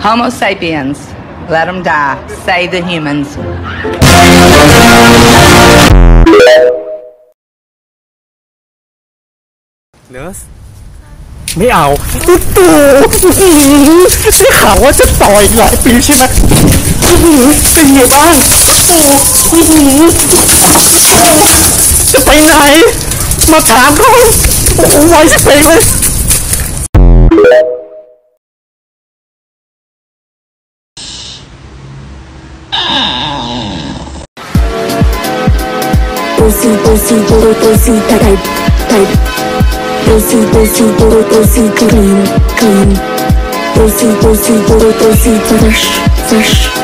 Homo sapiens, let them die. Save the humans. เนิร์สไม่เอาตุ๊ดตู่ได้ข่าวว่าจะต่ออีกหลายปีใช่ไหมเป็นไงบ้างจะไปไหนมาถามเขาโอ้โหไวสักเพลงเลย Clean, clean. Fresh, fresh.